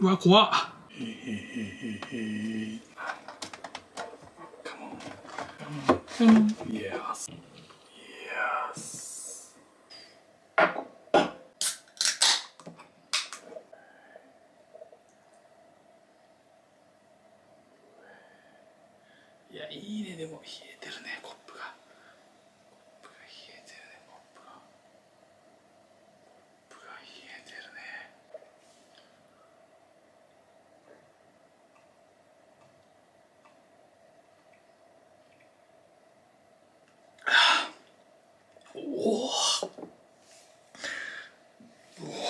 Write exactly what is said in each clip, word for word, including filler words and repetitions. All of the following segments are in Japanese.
うわ怖っ。 へへへへへ。Come on. Come on. Yes. Yes. いやいいね。でも冷えてるねコップが。コップが冷えてるねコップが。コップが冷えてるね。おお。うわ。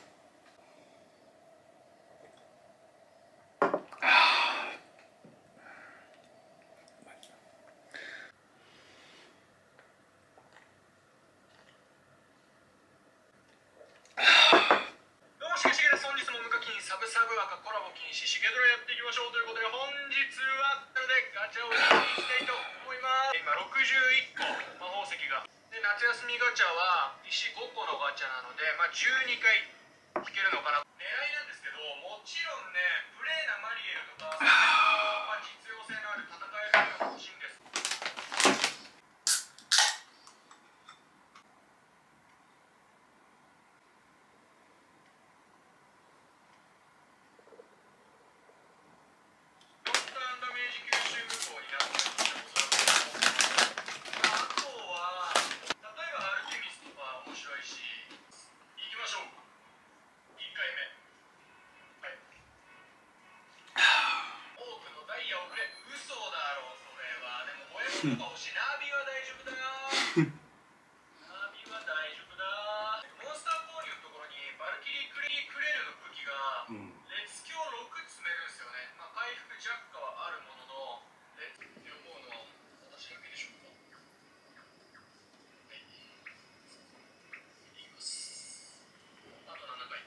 サブサブ赤コラボ禁止しげドラやっていきましょうということで、本日はなのでガチャをやっていきたいと思います。今ろくじゅういっこ魔法石がで、夏休みガチャは石ごこのガチャなので、まあ、じゅうにかい引けるのかな。狙いなんですけど、もちろんねプレーなマリエルとか、まあ、実用性のある戦えるのが欲しいんです。ナビは大丈夫だよ。ナビは大丈夫だ。モンスター購入のところにバルキリークレクレルの武器が列強ろく積めるんですよね。まあ回復若干はあるものの、列って思うのは私だけでしょうか。はい。いきます。あとななかい。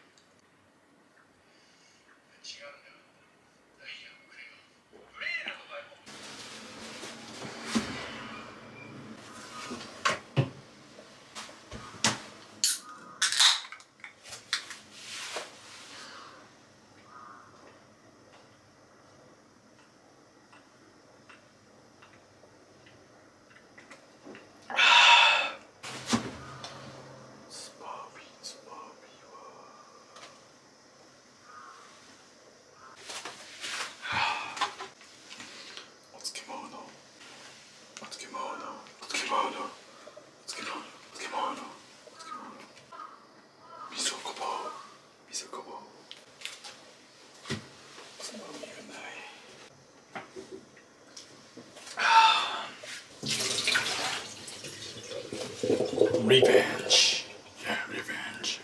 違うんだよ。ダイヤのクレが。クレールの場合も。Revenge. Yeah, revenge.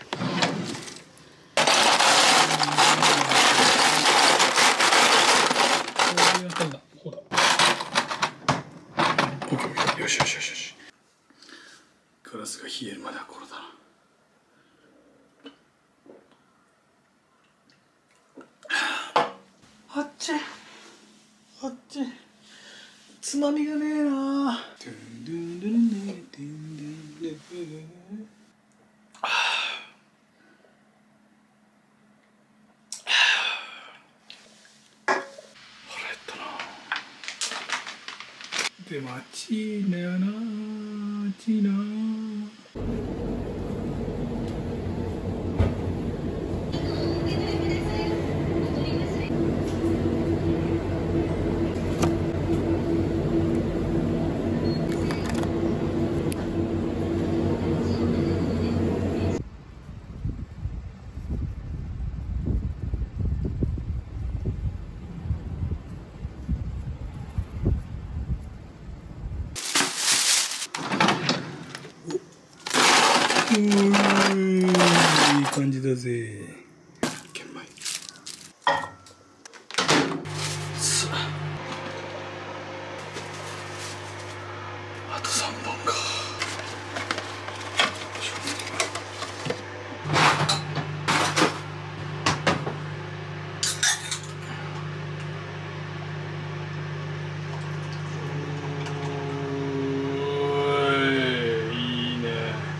Okay, よしよしよしよし。ガラスが冷えるまではこれだな。あっちあっちつまみがねえな。でもあっちいんだよな、あっちいな。うーいい感じだぜ。玄米さあ、あとさんぼんか。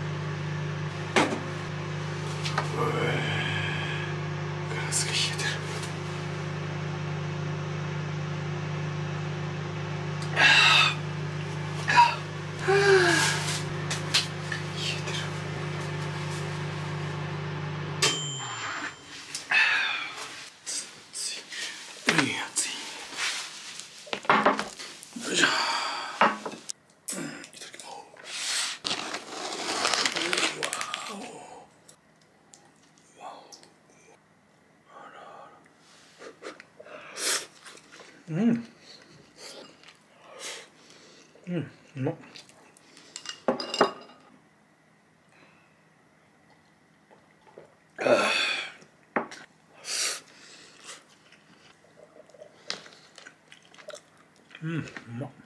ガラスが冷えてる。 うん。うん、うまっ。うん、うまっ。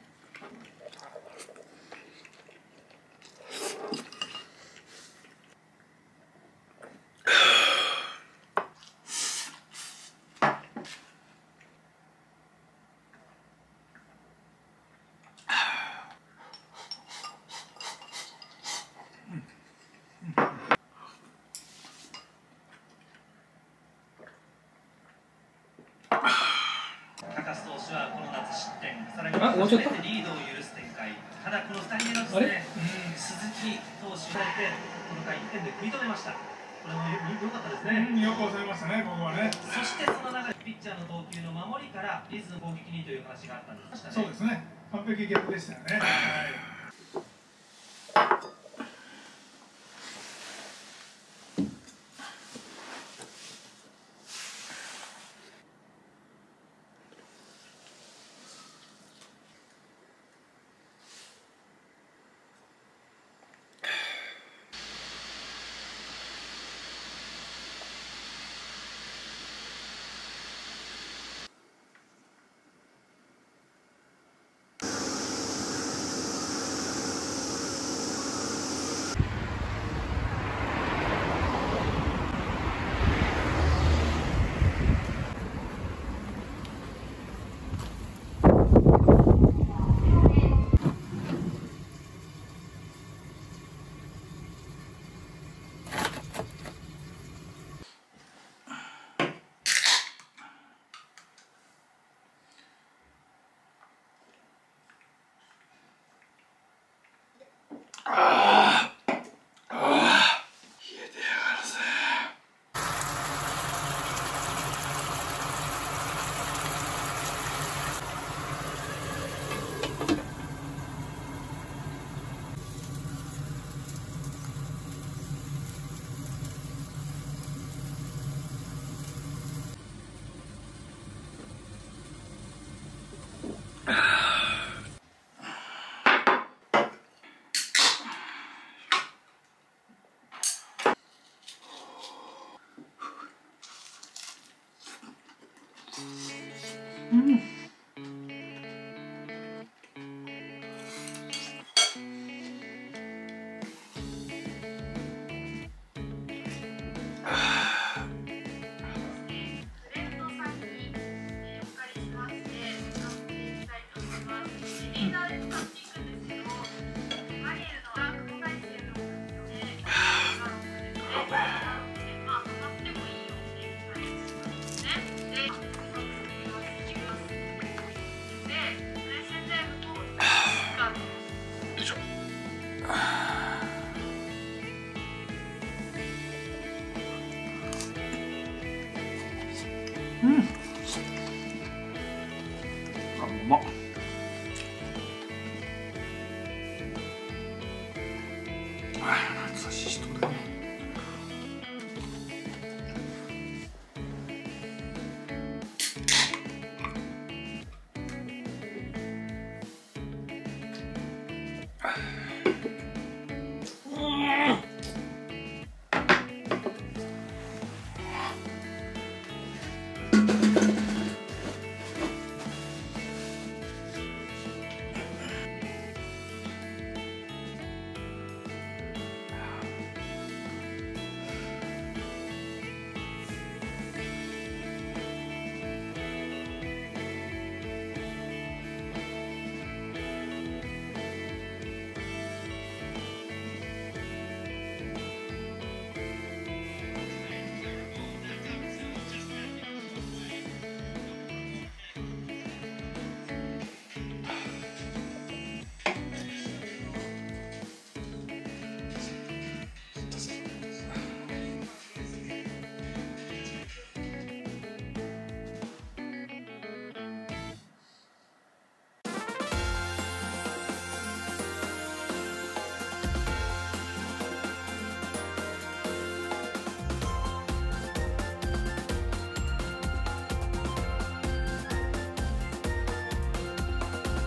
高須投手はこの夏失点、さらには初めてリードを許す展開。ただこのふたりめのですね、うん、鈴木投手がいてこの回いってんで食い止めました。これも良かったですね。 うん、よく抑えましたね、ここはね。 そしてその流れ、ピッチャーの投球の守りからリズム攻撃にという話があったんですね。 そうですね。完璧逆でしたよね。はい。ああ、ああ、冷えてやがるぜ。うん。うん。あ、うまっ。あ、懐かしい人だね。あ